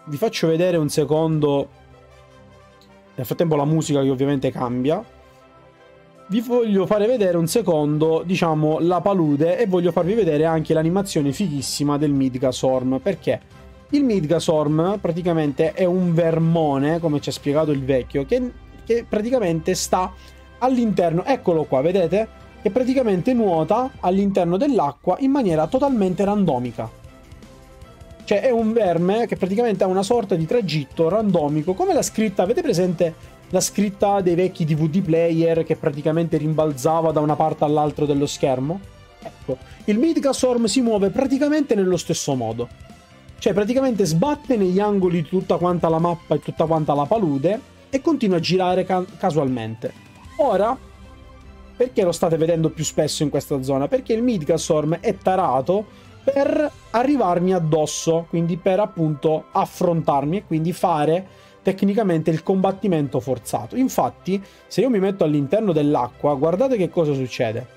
vi faccio vedere un secondo. Nel frattempo la musica che ovviamente cambia. Vi voglio fare vedere un secondo, diciamo, la palude e voglio farvi vedere anche l'animazione fighissima del Midgardsorm. Perché? Il Midgardsorm praticamente è un vermone, come ci ha spiegato il vecchio, che praticamente sta all'interno, eccolo qua, vedete? Che praticamente nuota all'interno dell'acqua in maniera totalmente randomica. Cioè è un verme che praticamente ha una sorta di tragitto randomico, come la scritta, avete presente la scritta dei vecchi DVD player che praticamente rimbalzava da una parte all'altra dello schermo? Ecco, il Midgardsorm si muove praticamente nello stesso modo. Cioè praticamente sbatte negli angoli di tutta quanta la mappa e tutta quanta la palude e continua a girare casualmente. Ora, perché lo state vedendo più spesso in questa zona? Perché il Midgardsorm è tarato per arrivarmi addosso, quindi per appunto affrontarmi e quindi fare tecnicamente il combattimento forzato. Infatti, se io mi metto all'interno dell'acqua, guardate che cosa succede.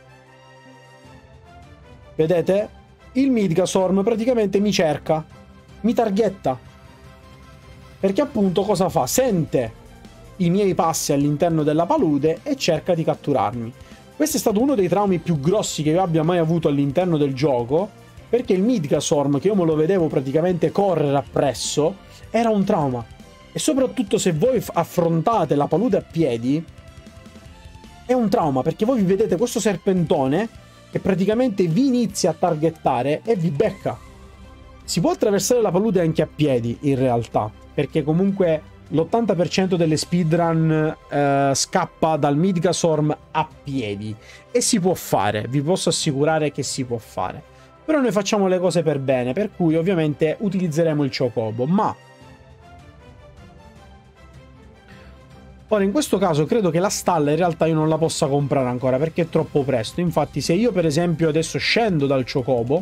Vedete? Il Midgardsorm praticamente mi cerca, mi targhetta. Perché appunto cosa fa? Sente i miei passi all'interno della palude e cerca di catturarmi. Questo è stato uno dei traumi più grossi che io abbia mai avuto all'interno del gioco, perché il Midgardsorm, che io me lo vedevo praticamente correre appresso, era un trauma. E soprattutto se voi affrontate la palude a piedi, è un trauma, perché voi vi vedete questo serpentone che praticamente vi inizia a targettare e vi becca. Si può attraversare la palude anche a piedi, in realtà, perché comunque l'80% delle speedrun scappa dal Midgardsorm a piedi. E si può fare, vi posso assicurare che si può fare. Però noi facciamo le cose per bene, per cui ovviamente utilizzeremo il Chocobo, ma ora in questo caso credo che la stalla in realtà io non la possa comprare ancora perché è troppo presto. Infatti se io per esempio adesso scendo dal Chocobo,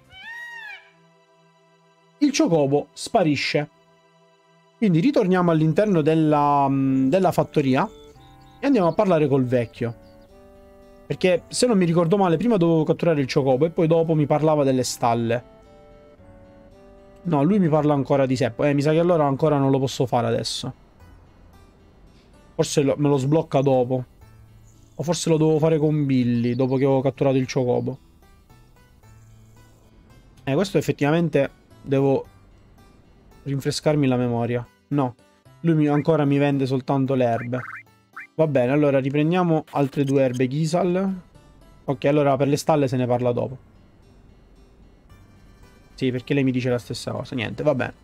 il Chocobo sparisce. Quindi ritorniamo all'interno della fattoria e andiamo a parlare col vecchio. Perché se non mi ricordo male prima dovevo catturare il Chocobo e poi dopo mi parlava delle stalle. No, lui mi parla ancora di sé. Mi sa che allora ancora non lo posso fare adesso. Forse me lo sblocca dopo. O forse lo devo fare con Billy dopo che ho catturato il Chocobo. Questo effettivamente devo rinfrescarmi la memoria. No, lui ancora mi vende soltanto le erbe. Va bene, allora riprendiamo altre 2 erbe Ghisal. Ok, allora per le stalle se ne parla dopo. Sì, perché lei mi dice la stessa cosa. Niente, va bene.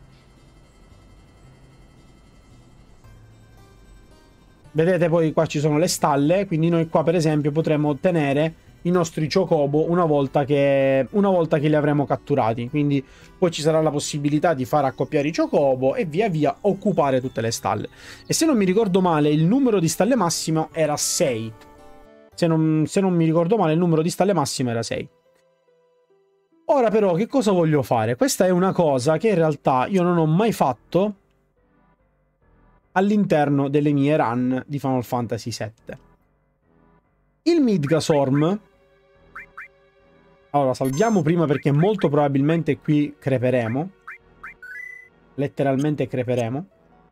Vedete poi qua ci sono le stalle, quindi noi qua per esempio potremo ottenere i nostri Chocobo una volta che li avremo catturati. Quindi poi ci sarà la possibilità di far accoppiare i Chocobo e via via occupare tutte le stalle. E se non mi ricordo male il numero di stalle massimo era 6. Se non mi ricordo male il numero di stalle massimo era 6. Ora però che cosa voglio fare? Questa è una cosa che in realtà io non ho mai fatto all'interno delle mie run di Final Fantasy VII. Il Midgardsorm, allora salviamo prima perché molto probabilmente qui creperemo, letteralmente creperemo.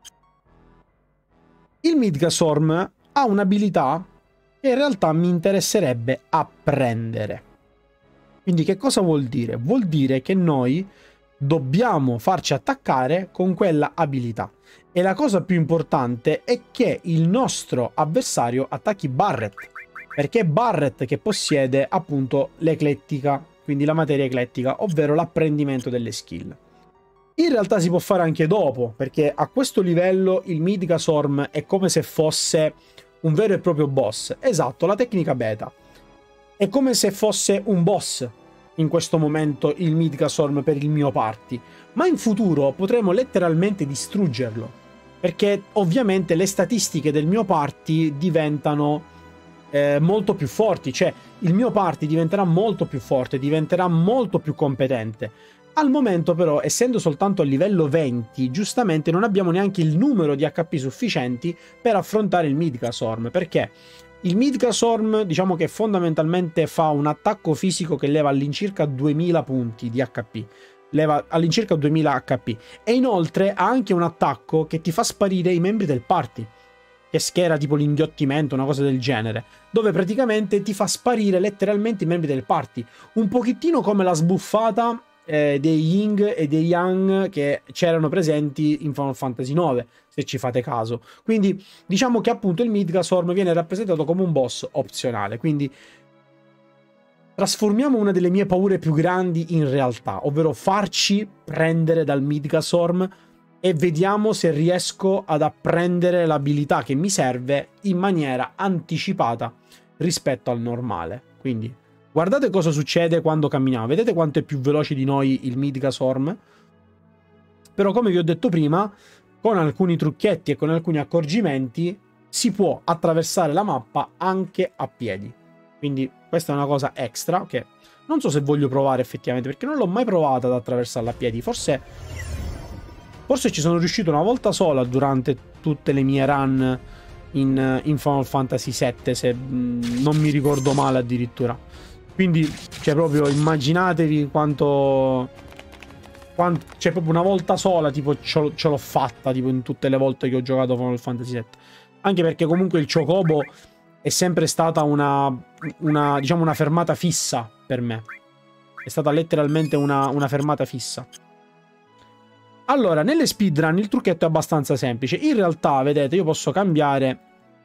Il Midgardsorm ha un'abilità che in realtà mi interesserebbe apprendere. Quindi che cosa vuol dire? Vuol dire che noi dobbiamo farci attaccare con quella abilità. E la cosa più importante è che il nostro avversario attacchi Barret, perché è Barret che possiede appunto l'eclettica, quindi la materia eclettica, ovvero l'apprendimento delle skill. In realtà si può fare anche dopo, perché a questo livello il Midgardsorm è come se fosse un vero e proprio boss. Esatto, la tecnica beta. È come se fosse un boss in questo momento il Midgardsorm per il mio party, ma in futuro potremo letteralmente distruggerlo, perché ovviamente le statistiche del mio party diventano molto più forti, cioè il mio party diventerà molto più forte, diventerà molto più competente. Al momento però, essendo soltanto a livello 20, giustamente non abbiamo neanche il numero di HP sufficienti per affrontare il Midgardsorm, perché il Midgardsorm diciamo che fondamentalmente fa un attacco fisico che leva all'incirca 2000 punti di HP, leva all'incirca 2000 HP. E inoltre ha anche un attacco che ti fa sparire i membri del party, che schiera tipo l'inghiottimento, una cosa del genere, dove praticamente ti fa sparire letteralmente i membri del party. Un pochettino come la sbuffata dei Ying e dei Yang che c'erano presenti in Final Fantasy IX, se ci fate caso. Quindi diciamo che appunto il Midgardsorm viene rappresentato come un boss opzionale, quindi trasformiamo una delle mie paure più grandi in realtà, ovvero farci prendere dal Midgardsorm, e vediamo se riesco ad apprendere l'abilità che mi serve in maniera anticipata rispetto al normale. Quindi guardate cosa succede quando camminiamo. Vedete quanto è più veloce di noi il Midgardsorm? Però, come vi ho detto prima, con alcuni trucchetti e con alcuni accorgimenti si può attraversare la mappa anche a piedi. Quindi questa è una cosa extra che non so se voglio provare effettivamente, perché non l'ho mai provata ad attraversarla a piedi. Forse ci sono riuscito una volta sola durante tutte le mie run in Final Fantasy VII, se non mi ricordo male addirittura. Quindi, cioè, proprio immaginatevi quanto cioè, proprio una volta sola, tipo, ce l'ho fatta, tipo, in tutte le volte che ho giocato Final Fantasy VII. Anche perché comunque il Chocobo è sempre stata diciamo, una fermata fissa per me. È stata letteralmente una fermata fissa. Allora, nelle speedrun il trucchetto è abbastanza semplice. In realtà, vedete, io posso cambiare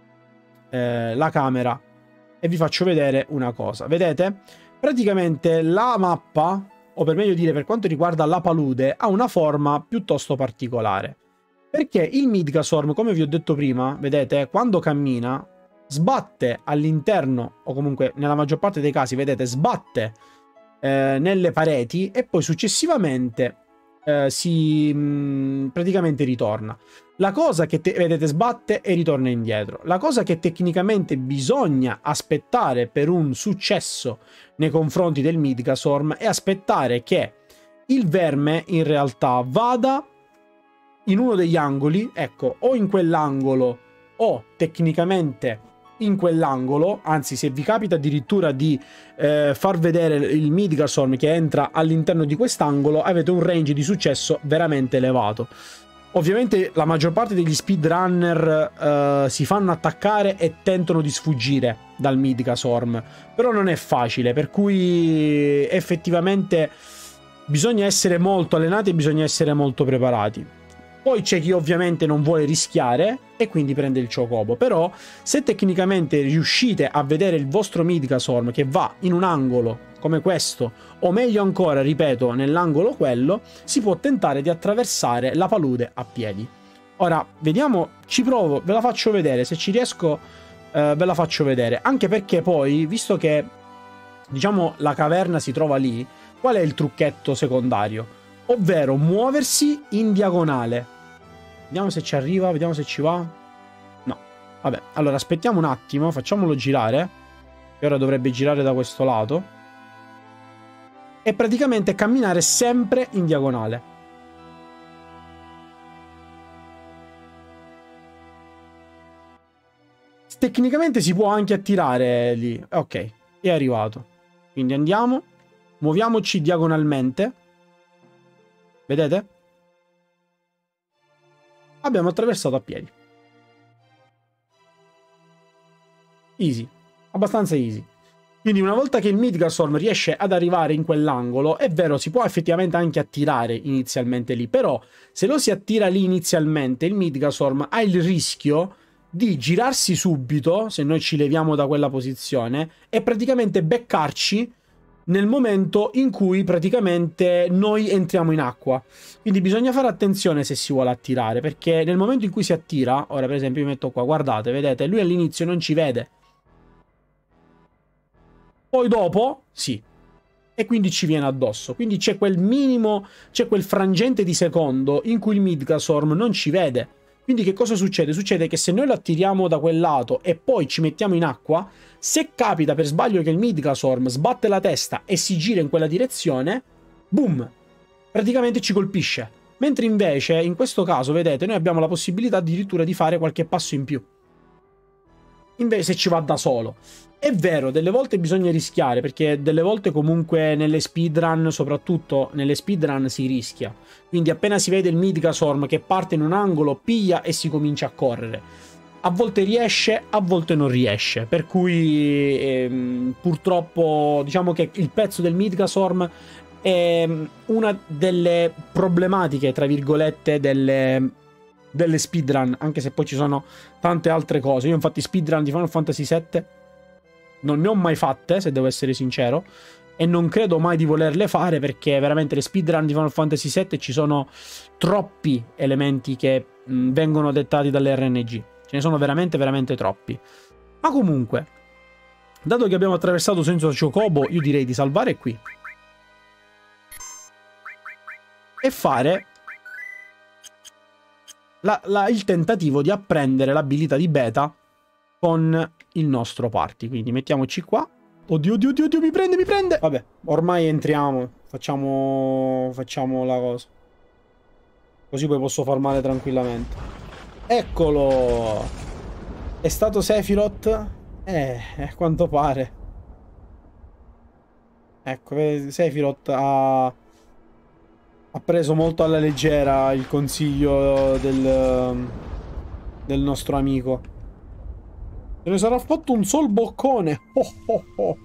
la camera e vi faccio vedere una cosa. Vedete? Praticamente la mappa, o per meglio dire per quanto riguarda la palude, ha una forma piuttosto particolare. Perché il Midgardsorm, come vi ho detto prima, vedete, quando cammina, sbatte all'interno, o comunque nella maggior parte dei casi, vedete, sbatte nelle pareti e poi successivamente praticamente ritorna. La cosa che vedete, sbatte e ritorna indietro. La cosa che tecnicamente bisogna aspettare per un successo nei confronti del Midgardsorm è aspettare che il verme in realtà vada in uno degli angoli, ecco, o in quell'angolo o tecnicamente in quell'angolo, anzi se vi capita addirittura di far vedere il Midgardsorm che entra all'interno di quest'angolo, avete un range di successo veramente elevato. Ovviamente la maggior parte degli speedrunner si fanno attaccare e tentano di sfuggire dal Midgardsorm, però non è facile, per cui effettivamente bisogna essere molto allenati e bisogna essere molto preparati. Poi c'è chi ovviamente non vuole rischiare e quindi prende il Chocobo. Però se tecnicamente riuscite a vedere il vostro Midgardsorm che va in un angolo come questo, o meglio ancora, ripeto, nell'angolo quello, si può tentare di attraversare la palude a piedi. Ora, vediamo, ci provo, ve la faccio vedere, se ci riesco ve la faccio vedere. Anche perché poi, visto che, diciamo, la caverna si trova lì, qual è il trucchetto secondario? Ovvero muoversi in diagonale. Vediamo se ci arriva, vediamo se ci va. No, vabbè, allora aspettiamo un attimo, facciamolo girare, che ora dovrebbe girare da questo lato. E praticamente camminare sempre in diagonale. Tecnicamente si può anche attirare lì. Ok, è arrivato. Quindi andiamo, muoviamoci diagonalmente. Vedete? Abbiamo attraversato a piedi. Easy, abbastanza easy. Quindi una volta che il Midgardsorm riesce ad arrivare in quell'angolo, è vero, si può effettivamente anche attirare inizialmente lì, però se lo si attira lì inizialmente, il Midgardsorm ha il rischio di girarsi subito, se noi ci leviamo da quella posizione, e praticamente beccarci nel momento in cui praticamente noi entriamo in acqua. Quindi bisogna fare attenzione se si vuole attirare, perché nel momento in cui si attira, ora per esempio io metto qua, guardate, vedete, lui all'inizio non ci vede. Poi dopo, sì. E quindi ci viene addosso. Quindi c'è quel minimo, c'è quel frangente di secondo in cui il Midgardsorm non ci vede. Quindi che cosa succede? Succede che se noi lo attiriamo da quel lato e poi ci mettiamo in acqua, se capita per sbaglio che il Midgardsorm sbatte la testa e si gira in quella direzione, boom! Praticamente ci colpisce. Mentre invece, in questo caso, vedete, noi abbiamo la possibilità addirittura di fare qualche passo in più. invece se ci va da solo. È vero, delle volte bisogna rischiare, perché delle volte comunque nelle speedrun, soprattutto nelle speedrun, si rischia. Quindi appena si vede il Midgazorm che parte in un angolo, piglia e si comincia a correre. A volte riesce, a volte non riesce. Per cui purtroppo diciamo che il pezzo del Midgazorm è una delle problematiche, tra virgolette, delle speedrun, anche se poi ci sono tante altre cose. Io infatti speedrun di Final Fantasy VII non ne ho mai fatte, se devo essere sincero, e non credo mai di volerle fare, perché veramente le speedrun di Final Fantasy VII ci sono troppi elementi che vengono dettati dalle RNG. Ce ne sono veramente, veramente troppi. Ma comunque, dato che abbiamo attraversato senza Chocobo, io direi di salvare qui. E fare il tentativo di apprendere l'abilità di Beta con il nostro party. Quindi mettiamoci qua. Oddio, oddio, oddio, oddio, mi prende, mi prende. Vabbè, ormai entriamo. Facciamo la cosa. Così poi posso farmare tranquillamente. Eccolo. È stato Sephiroth? A quanto pare. Ecco, Sephiroth ha preso molto alla leggera il consiglio del nostro amico. Se ne sarà fatto un sol boccone. Oh, oh, oh.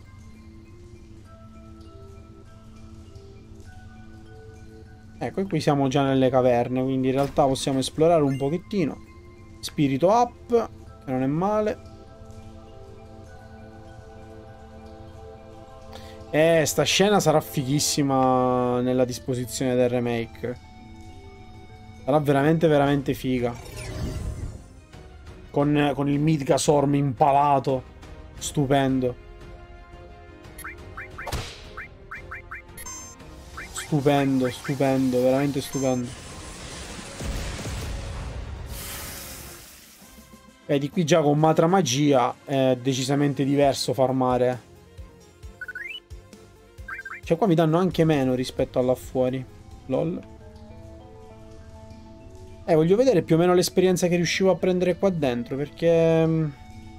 Ecco, e qui siamo già nelle caverne, quindi in realtà possiamo esplorare un pochettino. Spirito up, che non è male. Sta scena sarà fighissima nella disposizione del remake. Sarà veramente, veramente figa. Con il Midgazorm impalato. Stupendo. Stupendo, stupendo, veramente stupendo. Di qui già con Matra Magia è decisamente diverso farmare. Cioè qua mi danno anche meno rispetto a là fuori. Lol. Voglio vedere più o meno l'esperienza che riuscivo a prendere qua dentro, perché...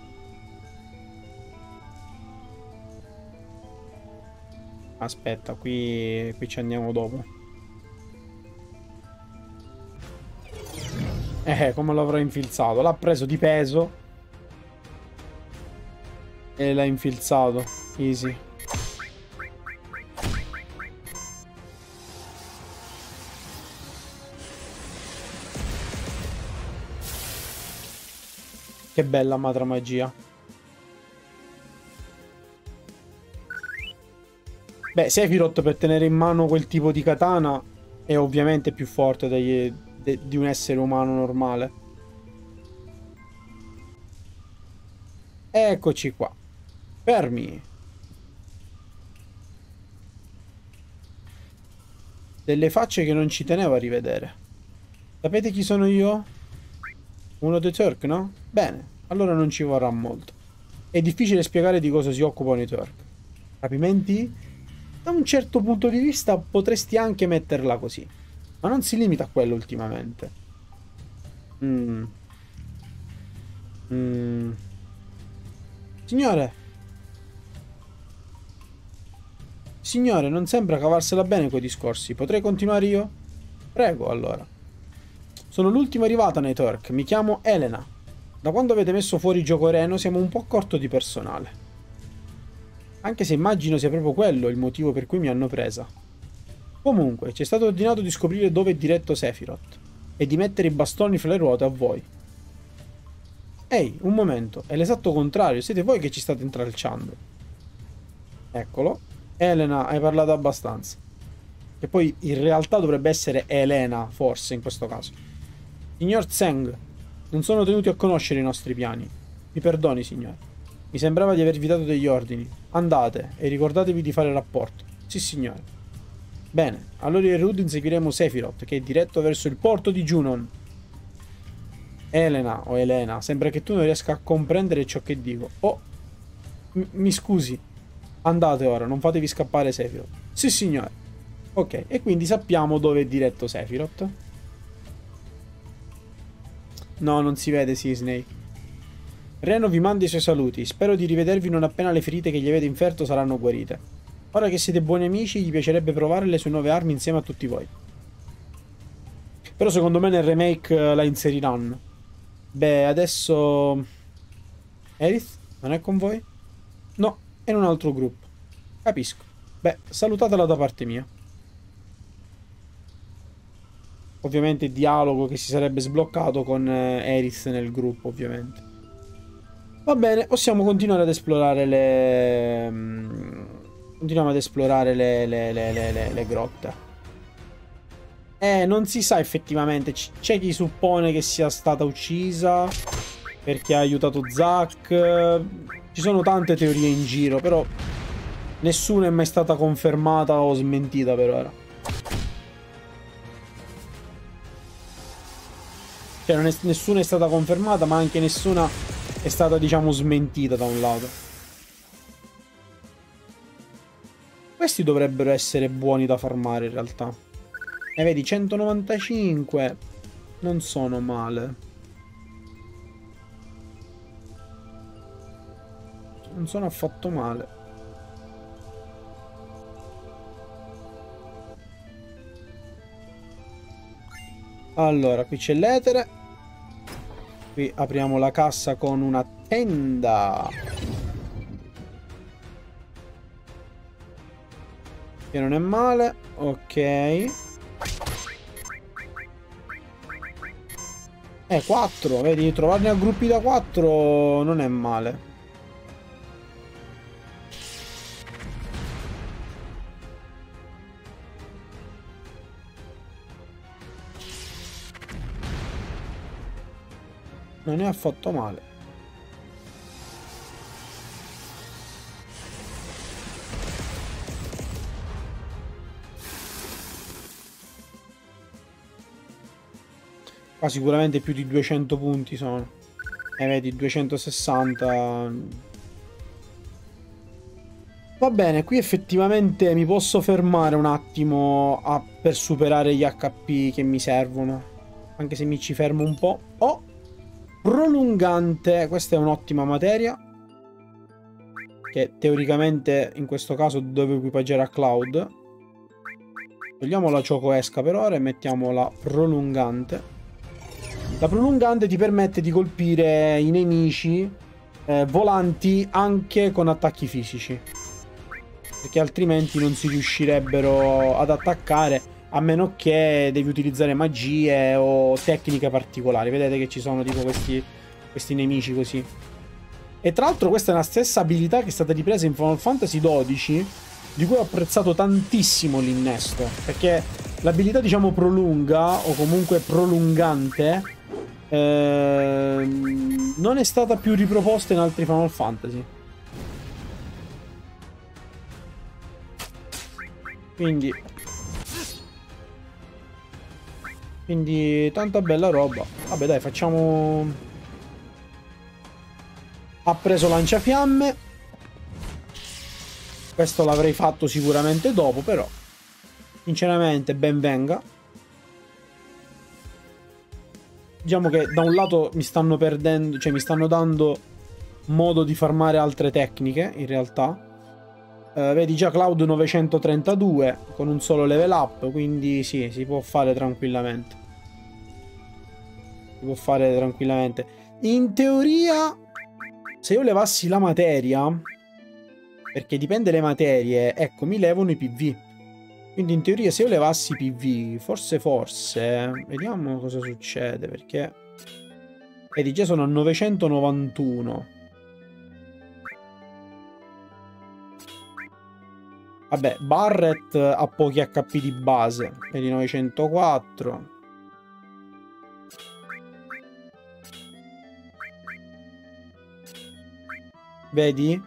Aspetta, qui ci andiamo dopo. Come l'avrò infilzato? L'ha preso di peso. E l'ha infilzato. Easy. Che bella Matra Magia. Beh, Sephiroth per tenere in mano quel tipo di katana è ovviamente più forte di un essere umano normale. Eccoci qua. Fermi. Delle facce che non ci tenevo a rivedere. Sapete chi sono io? Uno dei Turk, no? Bene, allora non ci vorrà molto. È difficile spiegare di cosa si occupano i Turk. Rapimenti? Da un certo punto di vista potresti anche metterla così. Ma non si limita a quello ultimamente. Signore. Signore, non sembra cavarsela bene coi discorsi. Potrei continuare io? Prego, allora. Sono l'ultima arrivata nei Turk. Mi chiamo Elena. Da quando avete messo fuori Gioco Reno siamo un po' corto di personale. Anche se immagino sia proprio quello il motivo per cui mi hanno presa. Comunque, ci è stato ordinato di scoprire dove è diretto Sephiroth e di mettere i bastoni fra le ruote a voi. Ehi, un momento, è l'esatto contrario, siete voi che ci state intralciando. Eccolo. Elena, hai parlato abbastanza. Che poi in realtà dovrebbe essere Elena, forse, in questo caso. Signor Tseng, non sono tenuti a conoscere i nostri piani. Mi perdoni, signore. Mi sembrava di avervi dato degli ordini. Andate e ricordatevi di fare rapporto. Sì, signore. Bene, allora in route inseguiremo Sephiroth, che è diretto verso il porto di Junon. Elena o Elena, sembra che tu non riesca a comprendere ciò che dico. Oh, mi scusi. Andate ora, non fatevi scappare Sephiroth. Sì, signore. Ok, e quindi sappiamo dove è diretto Sephiroth. No, non si vede Sisney. Reno vi manda i suoi saluti. Spero di rivedervi non appena le ferite che gli avete inferto saranno guarite. Ora che siete buoni amici, gli piacerebbe provare le sue nuove armi insieme a tutti voi. Però secondo me nel remake la inseriranno. Beh, adesso... Aerith? Non è con voi? No, è in un altro gruppo. Capisco. Beh, salutatela da parte mia. Ovviamente il dialogo che si sarebbe sbloccato con Aerith nel gruppo, ovviamente. Va bene, possiamo continuare ad esplorare le... continuiamo ad esplorare le grotte. Non si sa effettivamente. C'è chi suppone che sia stata uccisa perché ha aiutato Zack. Ci sono tante teorie in giro, però nessuna è mai stata confermata o smentita per ora. Cioè, nessuna è stata confermata, ma anche nessuna è stata, diciamo, smentita da un lato. Questi dovrebbero essere buoni da farmare in realtà. E vedi, 195 non sono male. Non sono affatto male. Allora, qui c'è l'etere. Qui apriamo la cassa con una tenda. Che non è male. Ok. 4, vedi, trovarne a gruppi da 4 non è male. Non è affatto male. Qua sicuramente più di 200 punti sono. Vedi, 260. Va bene, qui effettivamente mi posso fermare un attimo per superare gli HP che mi servono. Anche se mi ci fermo un po'. Oh! Prolungante. Questa è un'ottima materia. Che teoricamente in questo caso devo equipaggiare a Cloud. Togliamo la Choco Esca per ora e mettiamo la prolungante. La prolungante ti permette di colpire i nemici volanti anche con attacchi fisici. Perché altrimenti non si riuscirebbero ad attaccare, a meno che devi utilizzare magie o tecniche particolari. Vedete che ci sono tipo questi nemici così. E tra l'altro questa è la stessa abilità che è stata ripresa in Final Fantasy XII, di cui ho apprezzato tantissimo l'innesto. Perché l'abilità, diciamo, prolunga, o comunque prolungante, non è stata più riproposta in altri Final Fantasy. Quindi tanta bella roba. Vabbè dai, facciamo... Ha preso lanciafiamme. Questo l'avrei fatto sicuramente dopo, però sinceramente ben venga. Diciamo che da un lato mi stanno perdendo, cioè mi stanno dando modo di farmare altre tecniche, in realtà. Vedi già Cloud 932 con un solo level up, quindi sì, si può fare tranquillamente. Si può fare tranquillamente. In teoria, se io levassi la materia, perché dipende le materie, ecco, mi levano i PV. Quindi in teoria se io levassi PV, forse, vediamo cosa succede, perché... Vedi, già sono a 991. Vabbè, Barret ha pochi HP di base, vedi 904. Vedi?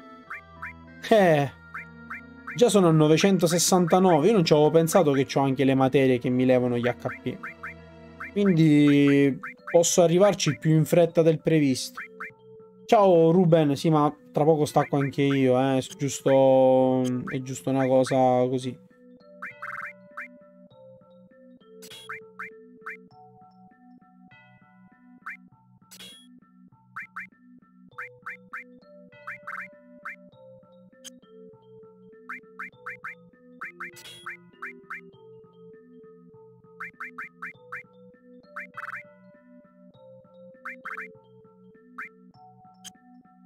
Già sono a 969. Io non ci avevo pensato che ho anche le materie che mi levano gli HP. Quindi posso arrivarci più in fretta del previsto. Ciao Ruben, sì, ma tra poco stacco anche io, è giusto una cosa così.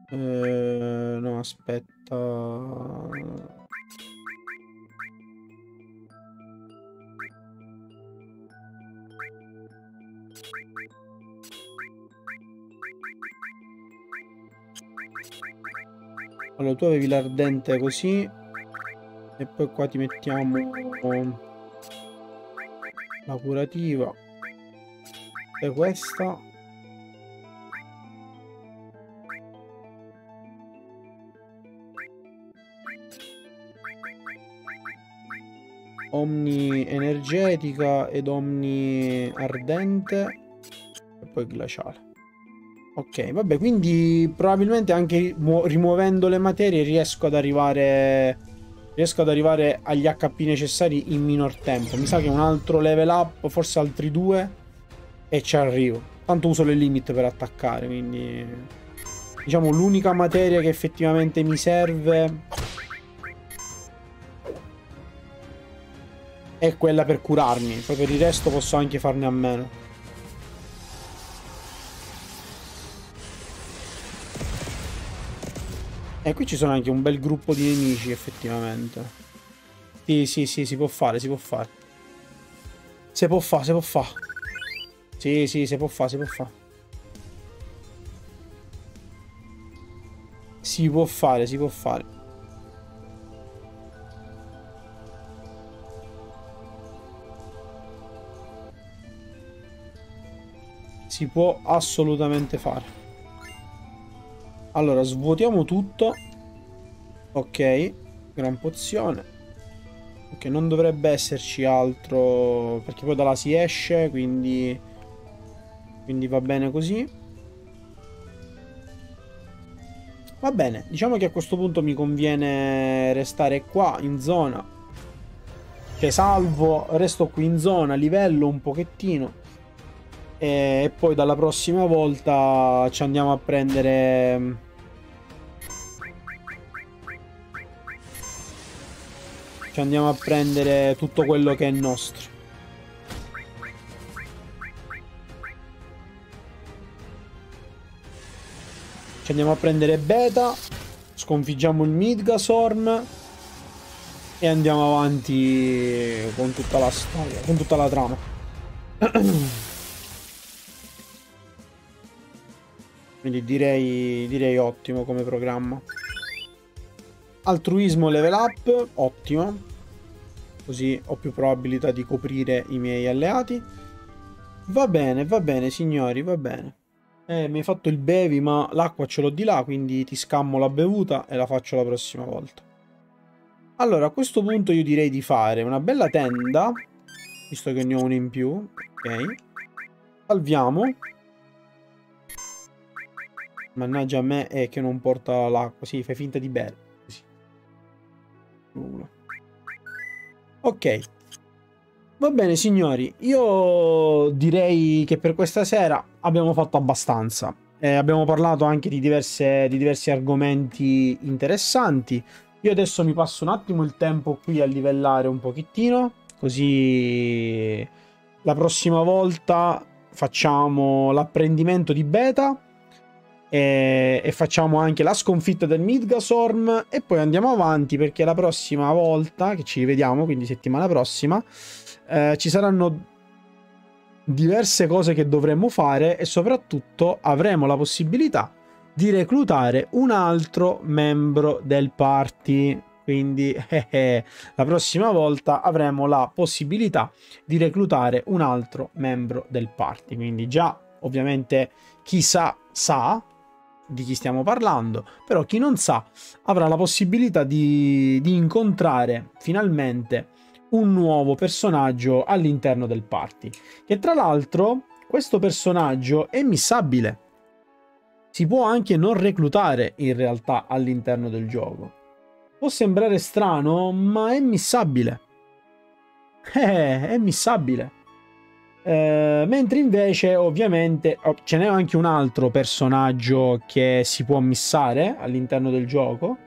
No, aspetta. Allora, tu avevi l'ardente così. E poi qua ti mettiamo la curativa. E questa. Omni energetica ed omni ardente. E poi glaciale. Ok, vabbè, quindi probabilmente anche rimuovendo le materie riesco ad arrivare agli HP necessari in minor tempo. Mi sa che un altro level up, forse altri 2 e ci arrivo. Tanto uso le limit per attaccare, quindi diciamo l'unica materia che effettivamente mi serve è quella per curarmi. Poi per il resto posso anche farne a meno. E qui ci sono anche un bel gruppo di nemici, effettivamente. Sì, sì, sì, si può fare, si può fare. Si può fare, si può fare. Sì, sì, si può fare, si può fare. Si può fare, si può fare. Si può assolutamente fare. Allora, svuotiamo tutto. Ok, gran pozione. Ok, non dovrebbe esserci altro, perché poi da là si esce, quindi va bene così. Va bene, diciamo che a questo punto mi conviene restare qua in zona. Cioè salvo, resto qui in zona, livello un pochettino. E poi dalla prossima volta ci andiamo a prendere... Ci andiamo a prendere tutto quello che è nostro. Ci andiamo a prendere Beta. Sconfiggiamo il Midgazorn. E andiamo avanti con tutta la storia, con tutta la trama. Quindi direi ottimo come programma. Altruismo level up, ottimo. Così ho più probabilità di coprire i miei alleati. Va bene signori, va bene. Mi hai fatto il bevi, ma l'acqua ce l'ho di là, quindi ti scammo la bevuta e la faccio la prossima volta. Allora, a questo punto io direi di fare una bella tenda, visto che ne ho una in più. Ok. Salviamo. Mannaggia a me è che non porta l'acqua. Sì, fai finta di bere. Così. Ok. Va bene signori, io direi che per questa sera abbiamo fatto abbastanza. Abbiamo parlato anche di diversi argomenti interessanti. Io adesso mi passo un attimo il tempo qui a livellare un pochettino, così la prossima volta facciamo l'apprendimento di Beta e facciamo anche la sconfitta del Midgazorn e poi andiamo avanti perché la prossima volta che ci rivediamo, quindi settimana prossima, ci saranno diverse cose che dovremmo fare e soprattutto avremo la possibilità di reclutare un altro membro del party. Quindi la prossima volta avremo la possibilità di reclutare un altro membro del party. Quindi già ovviamente chi sa di chi stiamo parlando, però chi non sa avrà la possibilità di incontrare finalmente un nuovo personaggio all'interno del party, che tra l'altro questo personaggio è missabile, si può anche non reclutare in realtà all'interno del gioco. Può sembrare strano, ma è missabile. È missabile. Mentre invece ovviamente ce n'è anche un altro personaggio che si può missare all'interno del gioco,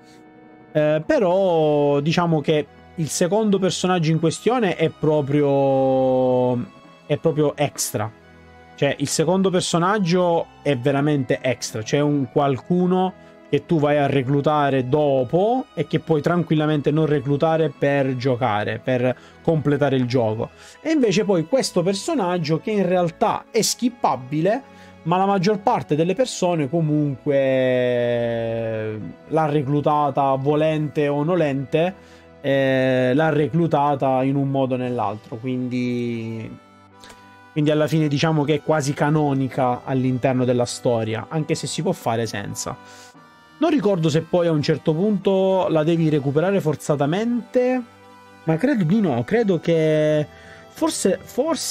però diciamo che il secondo personaggio in questione è proprio extra. Cioè il secondo personaggio è veramente extra, c'è un qualcuno che tu vai a reclutare dopo e che puoi tranquillamente non reclutare per giocare, per completare il gioco. E invece poi questo personaggio che in realtà è skippabile, ma la maggior parte delle persone comunque l'ha reclutata volente o nolente, l'ha reclutata in un modo o nell'altro, quindi alla fine diciamo che è quasi canonica all'interno della storia, anche se si può fare senza. Non ricordo se poi a un certo punto la devi recuperare forzatamente, ma credo di no, credo che forse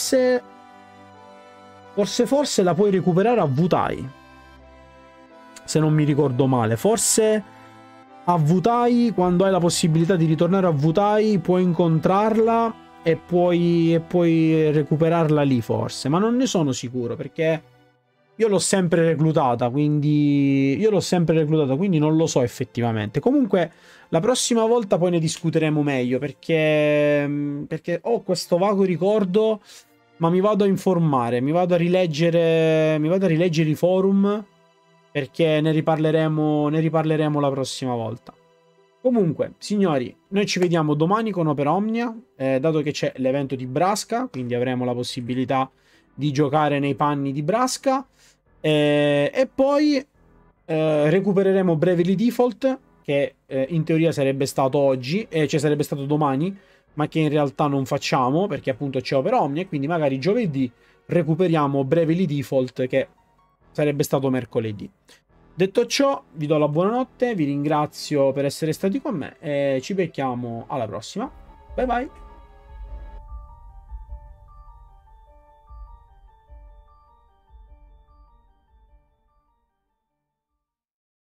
la puoi recuperare a Wutai, se non mi ricordo male. Forse a Wutai, quando hai la possibilità di ritornare a Wutai, puoi incontrarla e puoi recuperarla lì forse, ma non ne sono sicuro perché io l'ho sempre reclutata, quindi non lo so effettivamente. Comunque la prossima volta poi ne discuteremo meglio perché ho questo vago ricordo, ma mi vado a informare, mi vado a rileggere i forum perché ne riparleremo la prossima volta. Comunque, signori, noi ci vediamo domani con Opera Omnia, dato che c'è l'evento di Brasca, quindi avremo la possibilità di giocare nei panni di Brasca, e poi recupereremo Bravely Default, che in teoria sarebbe stato oggi, cioè sarebbe stato domani, ma che in realtà non facciamo, perché appunto c'è Opera Omnia, e quindi magari giovedì recuperiamo Bravely Default, che sarebbe stato mercoledì. Detto ciò, vi do la buonanotte, vi ringrazio per essere stati con me e ci becchiamo alla prossima. Bye bye!